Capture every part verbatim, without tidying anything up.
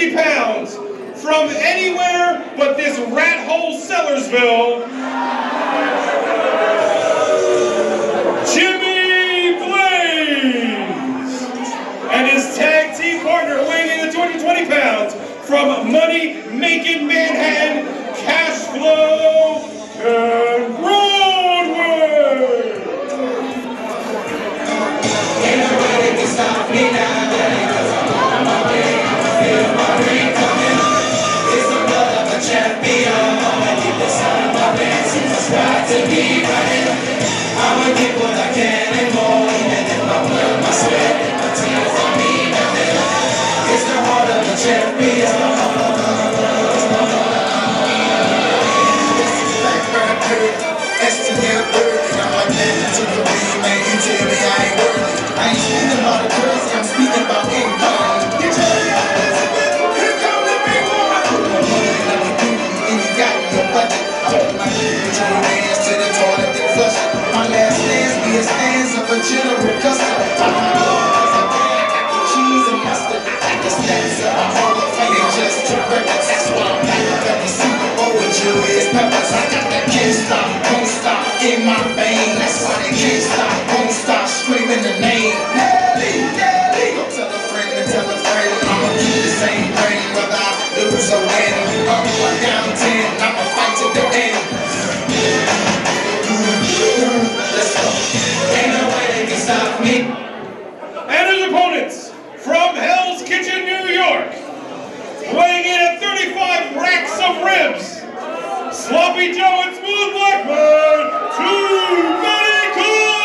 fifty pounds from anywhere but this rat hole Sellersville, Jimmy Blaze, and his tag team partner weighing in at twenty, twenty pounds from Money Making Manhattan, Cash Flow and Broadway. Ain't nobody can stop me now, cause I'm on my way. I feel my ring coming. It's the blood of a champion. I'ma keep the sun in my veins since I strive to be running. I'ma get what I can and more. Even if my blood, my sweat, and my tears don't mean nothing. It's the heart of a champion. S T L worthy, I'm like that to the beam, man. You tell me I ain't worthy. I ain't speaking about the currency, I'm speaking about income. You tell me I'm Elizabeth, here come the big one. I put my money in the booty, and you got no budget. I put my your hands to the toilet and flush it. My last dance be a stance of a general custard. I don't know, cause I'm bad, I got cheese and mustard. I can stats of a Hall of Fame just to records. That's why I'm back up at the Super Bowl with Julius Peppers. I got that can't stop, won't stop in my vein. That's why they can't stop, won't stop screaming the name. Nelly, Nelly. Go tell a friend and tell a friend. I'ma keep the same brain whether I lose or win. Up or down ten, I'ma fight to the end. Let's go. Ain't no way they can stop me. And his opponents from Hell's Kitchen, New York, weighing in at thirty-five racks of ribs, Sloppy Joe and Smooth Blackbird, Too Many Cooks!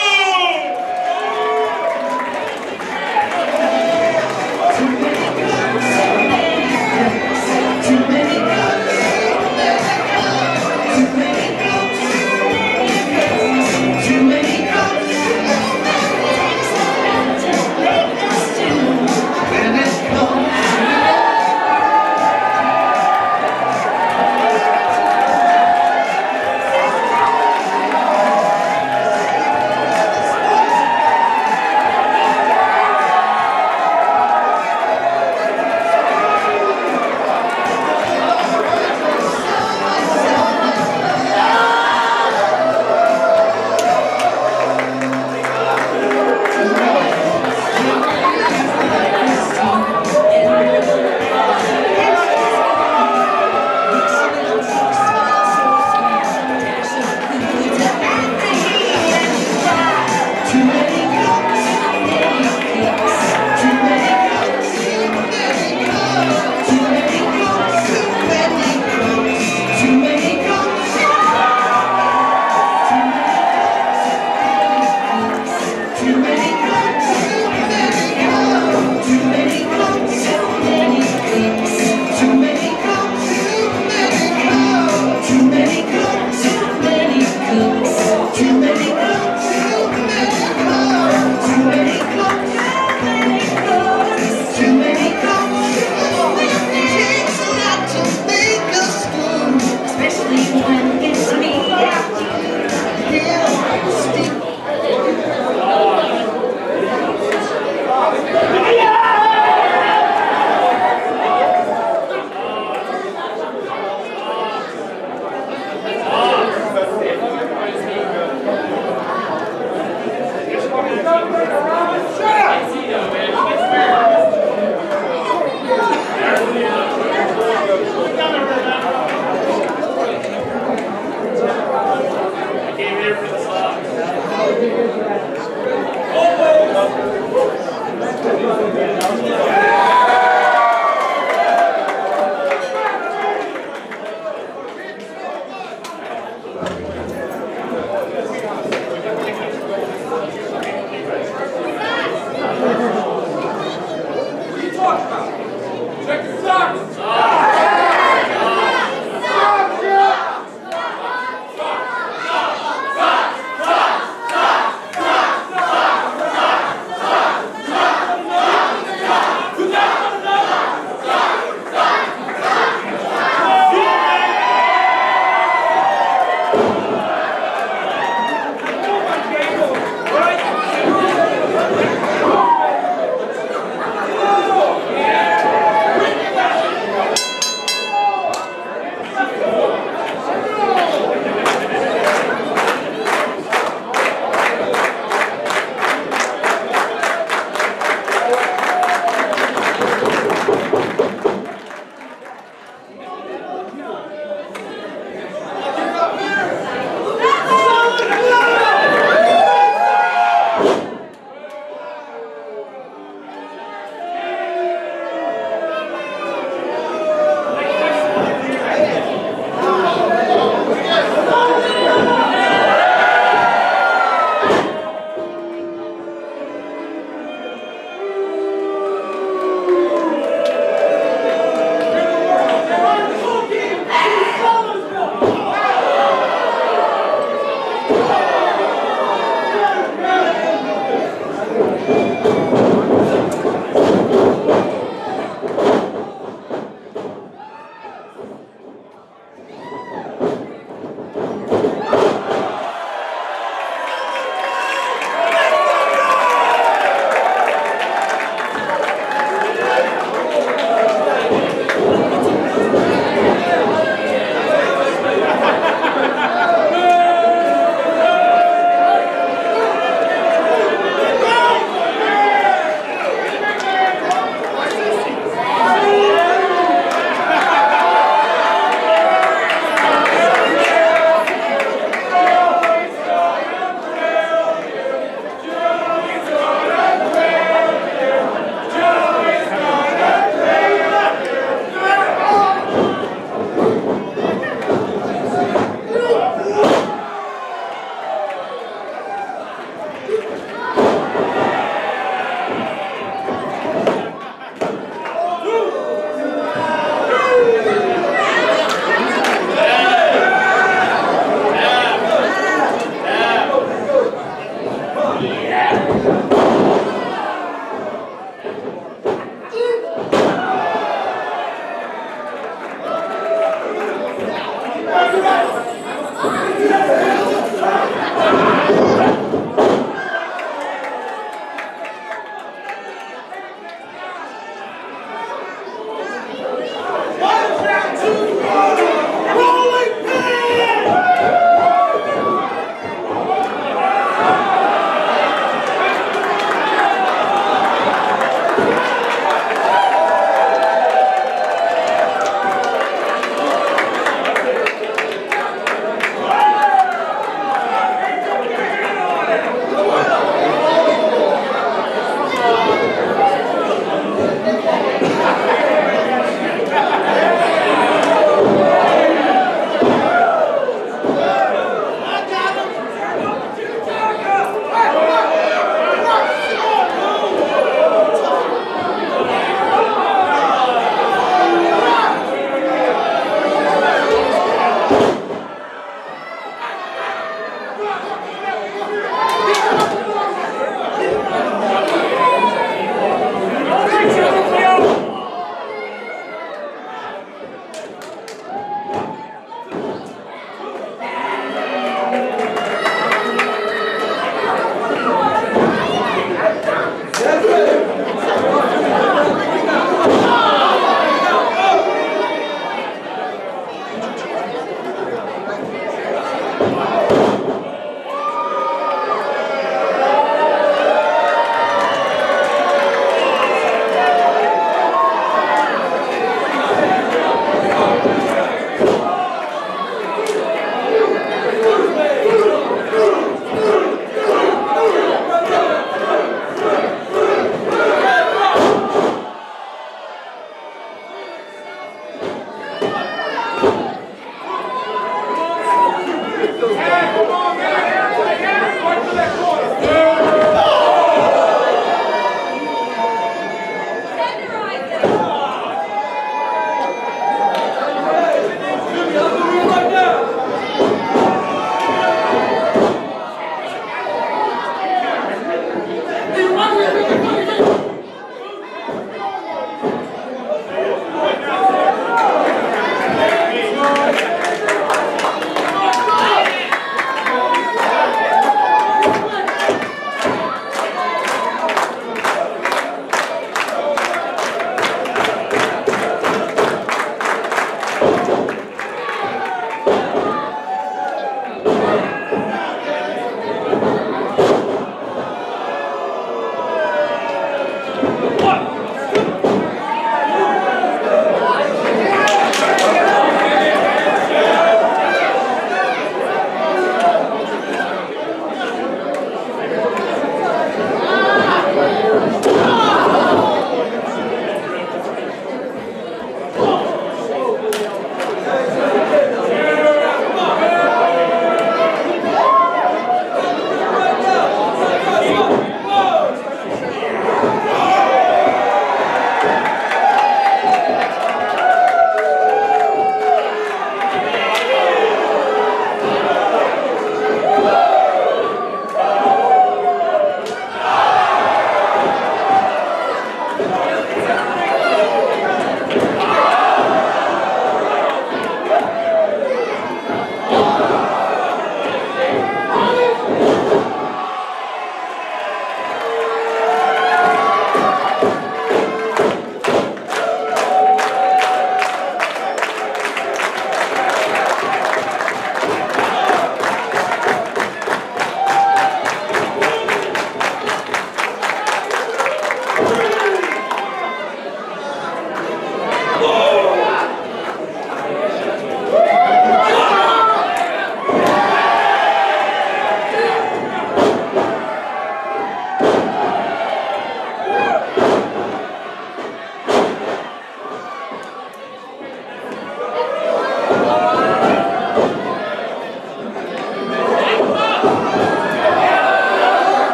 Come on.